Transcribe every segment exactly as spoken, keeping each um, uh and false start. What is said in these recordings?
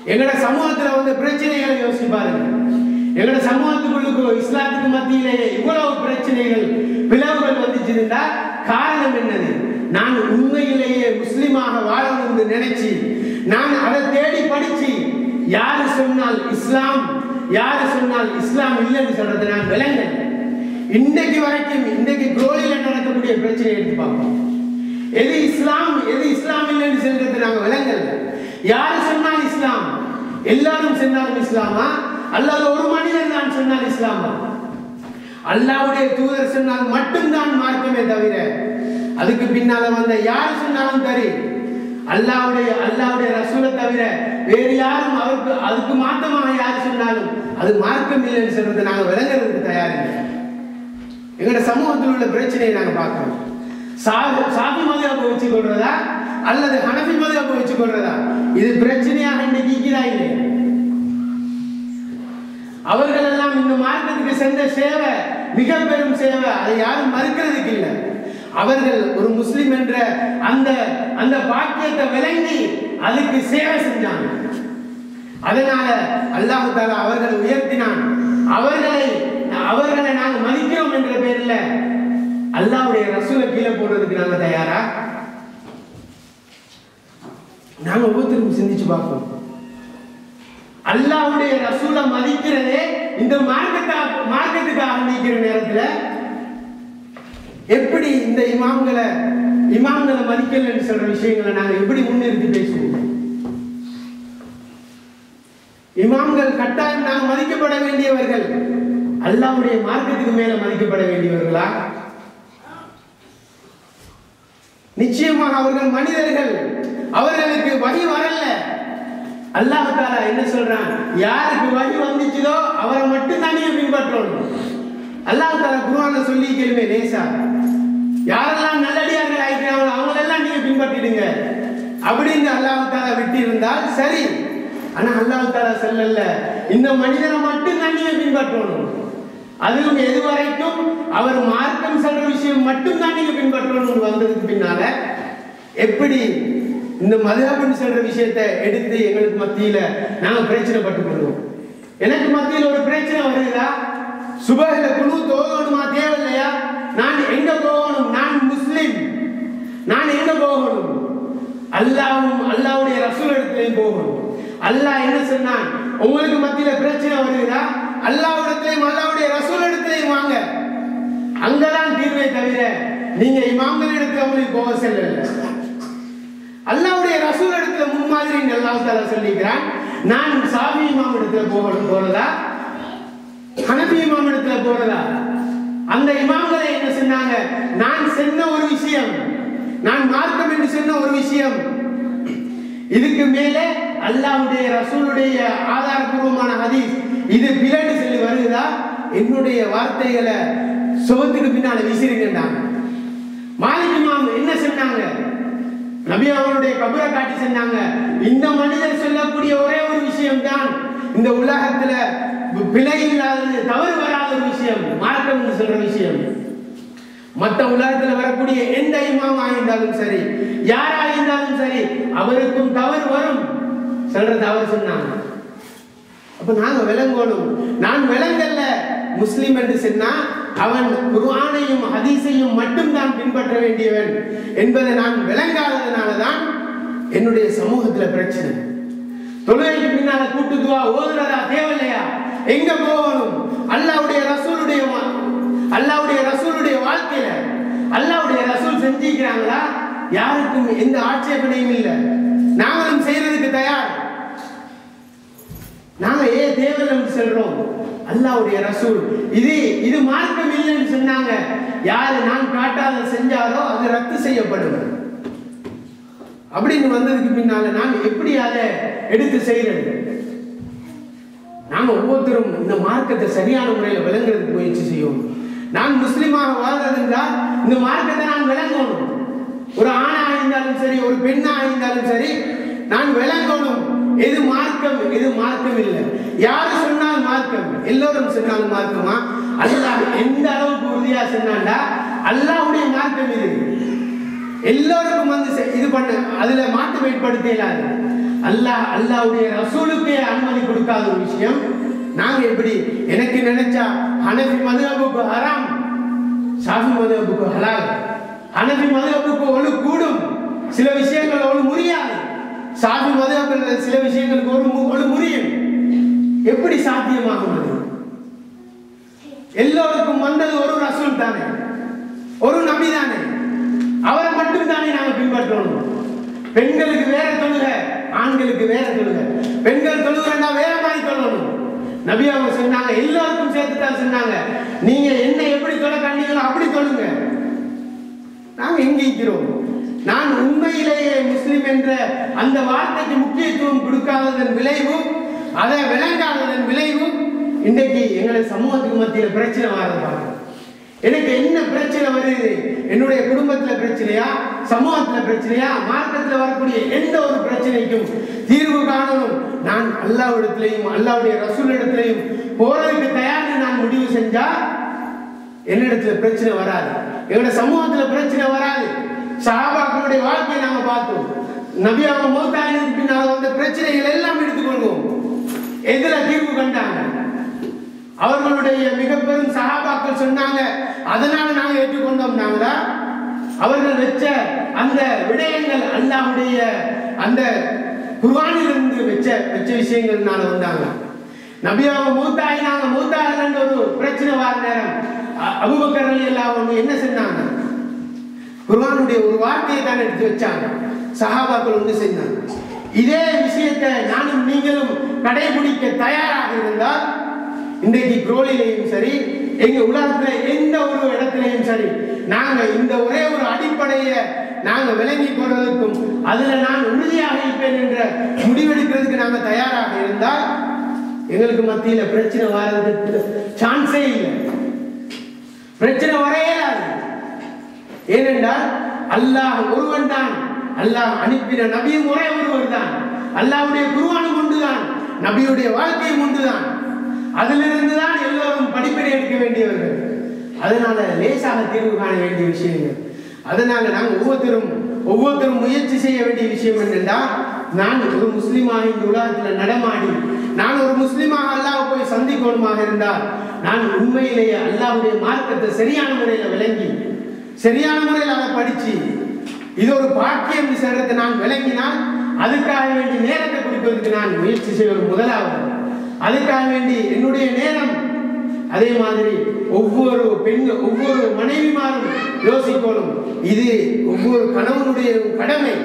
எங்கட சமூகத்துல வந்து பிரச்சனைகளை யோசிச்சு பாருங்க. எங்கட சமூகத்துக்குள்ளுக்கு இஸ்லாத்துக்கு மத்தியிலேயே இவ்வளவு பிரச்சனைகள் பிளவுகள் வந்துச்சுன்னா காரணம் என்னது? நான் உண்மையிலேயே முஸ்லிமாக வாழணும் என்று நினைச்சு நான் அதை தேடி படிச்சு யாரு சொன்னால் இஸ்லாம் யாரு சொன்னால் இஸ்லாம் இல்லைன்னு சொல்றது நான் விளங்க. இன்றைக்கு வரைக்கும் இன்றைக்கு குரோலில நடக்கக்கூடிய பிரச்சனை எடுத்து பார்ப்போம். எது இஸ்லாம் எது இஸ்லாம் இல்லைன்னு சொல்றது நாங்க விளங்கல. யாரு சொன்னால் இஸ்லாம்? எல்லாரும் சொன்னாலும் இஸ்லாமா அல்லது ஒரு மனிதன் தான் சொன்னால் இஸ்லாமா? அல்லாஹ்வுடைய தூதர் சொன்னால் மட்டும்தான் மார்க்கமே தவிர அதுக்கு பின்னால வந்த யாரு சொன்னாலும் சரி அல்லாஹ்வுடைய அல்லாஹ்வுடைய ரசூலை தவிர வேறு யாரும் அவருக்கு அதுக்கு மாற்றமாக யாரு சொன்னாலும் அது மார்க்கம் இல்லைன்னு சொல்றது நாங்க விளங்குறதுக்கு தயாரில்லை. எங்களோட சமூகத்தில் உள்ள பிரச்சனையை நாங்க பார்க்கிறோம். சாஃபி மதுஹப் வச்சு கொள்றதா அல்லது ஹனஃபி மதுஹப் வச்சு கொள்றதா இது பிரச்சனையாக இன்னைக்கு இருக்கிறா இல்லை. அவர்கள் எல்லாம் இந்த மார்க்கத்துக்கு சென்ற சேவை மிக பெரும் சேவை, அதை யாரும் மறுக்கிறதுக்கு இல்லை. அவர்கள் ஒரு முஸ்லிம் என்ற அந்த அந்த பாக்கியத்தை விளங்கி அதுக்கு சேவை செஞ்சாங்க. அதனால அல்லாஹ் தஆலா அவர்களை உயர்த்தினான். அவர்களை அவர்களை நாங்கள் மதிக்கிறோம் என்ற பேர்ல அல்லாஹ்வுடைய ரசூலை கீழே போடுறதுக்கு நாங்க தயாரா? நாங்க ஒவ்வொருத்தரும் சிந்திச்சு பார்ப்போம். அல்லாஹ்வுடைய ரசூலை மதிக்கிறதே இந்த மார்க்கத்தை மார்க்கத்துக்காக நிற்கிற நேரத்துல எப்படி இந்த இமாம்களை இமாம்களை மதிக்கலன்னு சொல்ற விஷயங்களை நாங்க எப்படி முன்னிறுத்தி பேசுவோம்? இமாம்கள் கட்டாயம் நாம் மதிக்கப்பட வேண்டியவர்கள், அல்லாஹ்வுடைய மார்க்கத்துக்கு மேல மதிக்கப்பட வேண்டியவர்களா? நிச்சயமாக அவர்கள் மனிதர்கள், அவர்களுக்கு வஹி வரல. அல்லாஹ் தஆலா என்ன சொல்றான்? யாருக்கு வஹி வந்துச்சதோ அவரை மட்டும் தான் நீங்க பின்பற்றணும். அல்லாஹ் தஆலா குர்ஆன்ல சொல்லி கேளுமே லேசா, யாரெல்லாம் நல்லடியார்கள் ஆயிக்கிறாங்களோ அவங்க எல்லாம் நீங்க பின்பற்றிடுங்க அப்படின்னு அல்லாஹ் தஆலா விட்டு இருந்தால் சரி. ஆனா அல்லாஹ் தஆலா சொல்லல, இந்த மனிதனை மட்டும் தான் நீங்க பின்பற்றணும். அதுவும் எது வரைக்கும் அவர் மார்க்கம் சொல்ற விஷயம் மட்டும் தான் நீங்க பின்பற்றணும் வந்ததுக்கு பின்னால எப்படி இந்த மதுஹப்னு சொல்ற விஷயத்தை எடுத்து எங்களுக்கு மத்தியில நாங்க பிரச்சனை பட்டு கொள்வோம். எனக்கு மத்தியில் ஒரு பிரச்சனை வருதா? சுபஹ்ல குனூ தோகணுமா தேவையில்லையா? நான் எங்க போகணும்? நான் முஸ்லிம், நான் எங்க போகணும்? அல்லாஹ்வும் அல்லாஹ்வுடைய ரசூல் இடத்திலேயும் போகணும். அல்லாஹ் என்ன சொன்னான்? உங்களுக்கு மத்தியில பிரச்சனை வருதா? அல்லாஹ்விடத்திலேயும் அல்லாஹ்வுடைய ரசூல் இடத்திலேயும் வாங்க, அங்கதான் தீர்வை தவிர நீங்க இமாம்கள் இடத்துல உங்களுக்கு போக செல்லல. அல்லாஹ்வுடைய ரசூல் இடத்துல முன்மாதிரி அல்லாஹ் தஆலா சொல்லிக்கிறான். நான் சாஃபி இமாம் இடத்துல போகணும் போறதா ஹனஃபி இமாம் இடத்துல போறதா? அந்த இமாம்களை என்ன சொன்னாங்க? நான் சொன்ன ஒரு விஷயம், நான் மார்க்கம் என்று சொன்ன ஒரு விஷயம், இதுக்கு மேலே அல்லாஹ்வுடைய ரசூலுடைய ஆதாரபூர்வமான ஹதீஸ் இது பிளேடு சொல்லி வருதா? என்னுடைய வார்த்தைகளை சுவத்துக்கு பின்னால வீசிருக்கின்றாங்க. மாலிக் இமாம் என்ன சொன்னாங்க? நபி அவருடைய கபரை காட்டி சொன்னாங்க, இந்த மனிதர் சொல்லக்கூடிய ஒரே ஒரு விஷயம் தான் இந்த உலகத்துல பிழை இல்லாதது, தவறு வராத ஒரு விஷயம் மார்க்கம் என்று சொல்ற விஷயம். மற்ற உலகத்துல வரக்கூடிய எந்த இமாம் ஆயிருந்தாலும் சரி, யாராயிருந்தாலும் சரி, அவருக்கும் தவறு வரும் சொல்றது அவர் சொன்னாங்க. அப்ப நாங்க விளங்கணும். நான் விளங்கல்ல முஸ்லிம் என்று சொன்னா அவன் குர்ஆனையும் ஹதீஸையும் மட்டும் தான் பின்பற்ற வேண்டியவன் என்பதை நான் விளங்காததுனாலதான் என்னுடைய சமூகத்துல பிரச்சனை. தொழுகைக்கு பின்னால கூட்டு துவா ஓதுறதா தேவையில்லையா? எங்க போகணும்? அல்லாஹ்வுடைய ரசூலுடைய அல்லாஹ்வுடைய ரசூலுடைய வாழ்க்கையில அல்லாஹ்வுடைய ரசூல் செஞ்சிக்கிறாங்களா? யாருக்கும் எந்த ஆட்சேபனையும் இல்லை. நாங்களும் செய்யறதுக்கு தயார். நாங்க ஏன் தேவையில்லைன்னு சொல்றோம்? அல்லாஹ்வுடைய ரசூல் இது இது மார்க்கம் இல்லைன்னு சொன்னாங்க. யாரு நான் காட்டாத செஞ்சாரோ அது ரத்து செய்யப்படும் அப்படின்னு வந்ததுக்கு பின்னால நாங்க எப்படி அதை எடுத்து செய்யறது? நாங்க ஒவ்வொருத்தரும் இந்த மார்க்கத்தை சரியான முறையில் விளங்குறதுக்கு முயற்சி செய்யணும். நான் முஸ்லிமாக வாழ்றது என்றால் இந்த மார்க்கத்தை நான் விளங்கணும். ஒரு ஆணா இருந்தாலும் சரி, ஒரு பெண்ணா இருந்தாலும் சரி, நான் விளங்கணும் எது மார்க்கம் எது மார்க்கம் இல்லை. யாரு சொன்னால் மார்க்கம்? எல்லோரும் சொன்னாலும் மார்க்கமா? அல்லாஹ் எந்த அளவுக்கு உறுதியா சொன்னாண்டா அல்லாஹ்வுடைய மார்க்கம் இது. எல்லோருக்கும் வந்து இது பண்ண அதுல மாற்றம் ஏற்படுத்த இயலாது. அல்லாஹ் அல்லாஹ்வுடைய ரசூலுக்கே அனுமதி கொடுக்காத ஒரு விஷயம் நாங்க எப்படி எனக்கு நினைச்சா ஹனஃபி மதுஹபுக்கு ஹராம், ஷாஃபி மதுஹபுக்கு ஹலால். ஹனஃபி மதுஹபுக்கு ஒழு கூடும், சில விஷயங்கள் ஒழு முறியாது. ஷாஃபி மதுஹபில் சில விஷயங்களுக்கு ஒரு ஒழு முறியும். எப்படி சாத்தியமாகும்? எல்லோருக்கும் வந்தது ஒரு ரசூல் தானே, ஒரு நபி தானே, அவரை மட்டும் தானே நாங்க பின்பற்றணும். பெண்களுக்கு வேற தொழுக, ஆண்களுக்கு வேற தொழுக. பெண்கள் தொழுகிறா வேற மாதிரி தொழணும். நபி அவங்க சொன்னாங்க, எல்லாருக்கும் சேர்த்து தான் சொன்னாங்க, நீங்க என்ன எப்படி தொழ கண்டீங்களோ அப்படி தொழுங்க. நாங்க எங்க இருக்கிறோம்? நான் உண்மையிலேயே முஸ்லிம் என்ற அந்த வார்த்தைக்கு முக்கியத்துவம் கொடுக்காததன் விளைவும், அதை விளங்காததன் விளைவும் இன்றைக்கு எங்களை சமூகத்துக்கு மத்தியில் பிரச்சனை வரது. எனக்கு என்ன பிரச்சனை வருது? என்னுடைய குடும்பத்துல பிரச்சனையா, சமூகத்துல பிரச்சனையா, மார்க்கத்துல வரக்கூடிய எந்த ஒரு பிரச்சனைக்கும் தீர்வு காணணும். நான் அல்லாஹ்விடத்திலையும் அல்லாஹ்வுடைய ரசூல் இடத்திலையும் போறதுக்கு தயார்னு நான் முடிவு செஞ்சா என்னிடத்துல பிரச்சனை வராது, எங்களோட சமூகத்துல பிரச்சனை வராது. சஹாபாக்களுடைய வாழ்க்கையை நாம பார்த்தோம். நபி அவங்க மௌத்தாயினுக்கு பின்னால் வந்த பிரச்சனைகள் எல்லாம் எடுத்துக்கொள்வோம். எதுல தீர்வு கண்டாங்க? அவர்களுடைய மிக பெரும் சஹாபாக்கள் சொன்னாங்க, அதனால நாங்க ஏற்றுக்கொண்டோம். நாங்களா அவர்கள் வச்ச அந்த விடயங்கள் அல்லாஹ்வுடைய அந்த குர்ஆனிலிருந்து வச்ச வச்ச விஷயங்கள்னால வந்தாங்க. நபி அவங்க மூத்தாயினாங்க, மூத்தாயிரண்டு ஒரு பிரச்சனை வர நேரம் அபூபக்கர் ரலியல்லாஹு அன்ஹு என்ன சொன்னாங்க? குர்ஆனுடைய ஒரு வார்த்தையை தான் எடுத்து வச்சாங்க. சஹாபாக்கள் ஒன்று செஞ்சாங்க. இதே விஷயத்தை நானும் நீங்களும் கடைபிடிக்க தயாராக இருந்தால் இன்றைக்கு குரோலிலையும் சரி, எங்க உலகத்துல எந்த ஒரு இடத்திலையும் சரி, நாங்க இந்த ஒரே ஒரு அடிப்படையை நாங்க விளங்கி கொள்வதற்கும் அதுல நான் உறுதியாக இருப்பேன் என்ற முடிவெடுக்கிறதுக்கு நாங்க தயாராக இருந்தால் எங்களுக்கு மத்தியில பிரச்சனை வர்றதுக்கு சான்ஸே இல்லை. பிரச்சனை வரையலாது. ஏனென்றால் அல்லாஹ் ஒருவன் தான், அல்லாஹ் அனுப்பின நபியும் ஒரே ஒருவர் தான், அல்லாஹ்வுடைய குர்ஆனும் ஒன்றுதான், நபியுடைய வாழ்க்கையும் ஒன்றுதான். அதிலிருந்து தான் எல்லோரும் படிப்பினை எடுக்க வேண்டியவர்கள். அதனால லேசாக தீர்வு காண வேண்டிய விஷயங்கள். அதனால நாங்கள் ஒவ்வொருத்தரும் ஒவ்வொருத்தரும் முயற்சி செய்ய வேண்டிய விஷயம் என்னென்றால், நான் ஒரு முஸ்லீமாக இந்த உலகத்தில் நடமாடி நான் ஒரு முஸ்லீமாக அல்லாஹ் போய் சந்திக்கணுமாக இருந்தால் நான் உண்மையிலேயே அல்லாஹ்வுடைய மார்க்கத்தை சரியான முறையில் விளங்கி சரியான முறையில் அதை படிச்சு இது ஒரு பாக்கியம் சொல்றதை நான் விளங்கினால் அதுக்காக வேண்டி நேரத்தை கொடுப்பதற்கு நான் முயற்சி செய்வது முதலாவது. அதுக்காக வேண்டி என்னுடைய நேரம், அதே மாதிரி ஒவ்வொரு பெண் ஒவ்வொரு மனைவிமாரும் யோசிக்கணும், இது ஒவ்வொரு கணவனுடைய கடமை.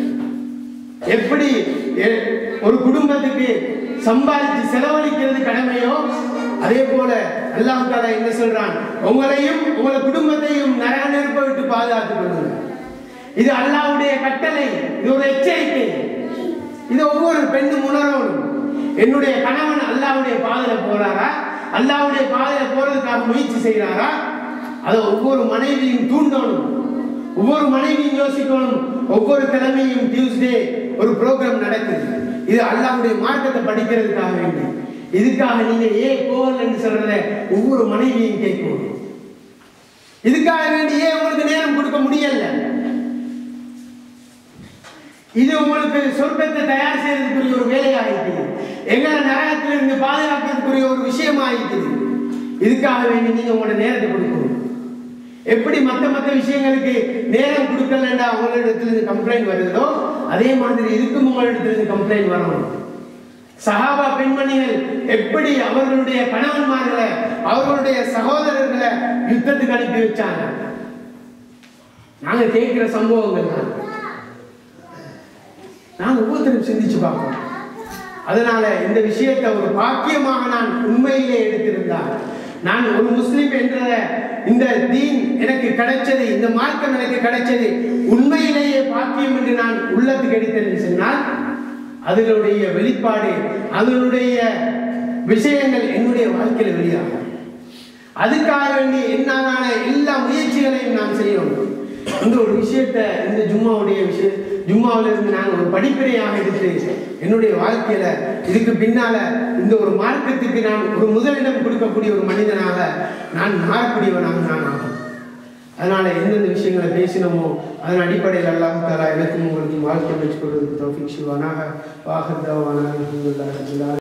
எப்படி ஒரு குடும்பத்துக்கு சம்பாதிச்சு செலவழிக்கிறது கடமையோ அதே போல அல்லாஹ் தஆலா என்ன சொல்றான், உங்களையும் உங்கள் குடும்பத்தையும் நரக நெருப்பை விட்டு பாதுகாத்துக் கொள்ளுங்கள். இது அல்லாஹ்வுடைய கட்டளை, இது ஒரு எச்சரிக்கை. இது ஒவ்வொரு பெண்ணும் உணரணும். என்னுடைய கணவன் அல்லாஹ்வுடைய பாதையில போறாரா, அல்லாஹ்வுடைய பாதையில போறதுக்காக முயற்சி செய்யறாரா, அதை ஒவ்வொரு மனைவியும் தூண்டணும். ஒவ்வொரு மனைவியும் யோசிக்கணும். ஒவ்வொரு கிழமையும் டியூஸ்டே ஒரு ப்ரோக்ராம் நடக்குது, இது அல்லாஹ்வுடைய மார்க்கத்தை படிக்கிறதுக்காக வேண்டி. இதுக்காக நீங்க ஏன் போகல என்று சொல்றத ஒவ்வொரு மனைவியும் கேட்கணும். இதுக்காக வேண்டி ஏன் உங்களுக்கு நேரம் கொடுக்க முடியல? இது உங்களுக்கு சொர்க்கத்தை தயார் செய்யறதுக்குரிய ஒரு வேலையாக இருக்குது, எங்களை நரகத்திலிருந்து பாதுகாக்கிறதுக்குரிய ஒரு விஷயமா இருக்குது. இதுக்காக வேண்டி நீங்க உங்களோட நேரத்தை கொடுக்கணும். எப்படி மற்ற மற்ற விஷயங்களுக்கு நேரம் கொடுக்கலன்னா உங்களிடத்திலிருந்து கம்ப்ளைண்ட் வருதோ அதே மாதிரி இதுக்கும் உங்களிடத்திலிருந்து கம்ப்ளைண்ட் வரணும். சஹாபா பெண்மணிகள் எப்படி அவர்களுடைய கணவன்மார்களை அவர்களுடைய சகோதரர்களை யுத்தத்துக்கு அனுப்பி வச்சாங்க, நாங்க கேட்கிற சம்பவங்கள் தான். நான் ஒவ்வொருத்தரும் சிந்திச்சு பார்ப்போம். அதனால இந்த விஷயத்தை ஒரு பாக்கியமாக நான் உண்மையிலே எடுத்திருந்தால், நான் ஒரு முஸ்லிம் என்ற இந்த தீன் எனக்கு கிடைச்சது, இந்த மார்க்கம் எனக்கு கிடைச்சது உண்மையிலேயே பாக்கியம் என்று நான் உள்ளத்துக்கு எடுத்தேன் சொன்னால் அதனுடைய வெளிப்பாடு, அதனுடைய விஷயங்கள் என்னுடைய வாழ்க்கையில வெளியாகும். அதுக்காக வேண்டி என்னாலான எல்லா முயற்சிகளையும் நான் செய்யணும். இந்த ஒரு விஷயத்தை இந்த ஜும்மாவுடைய விஷயம் ஜும்மாவில இருந்து நான் ஒரு படிப்பினையாக எடுத்து என்னுடைய வாழ்க்கையில இதுக்கு பின்னால இந்த ஒரு மார்க்கத்துக்கு நான் ஒரு முதலிடம் கொடுக்கக்கூடிய ஒரு மனிதனாக நான் மாறக்கூடியவனாக நான் ஆகும். அதனால் எந்தெந்த விஷயங்களை பேசினோமோ அதன் அடிப்படையில் அல்லாஹ் தஆலா எனக்கும் உங்களுக்கும் வாழ்க்கை அமைச்சு கொடுத்து தௌஃபீக் செய்வானாக. வாஹிர் தஅவானா அல்ஹம்துலில்லாஹி ரப்பில் ஆலமீன்.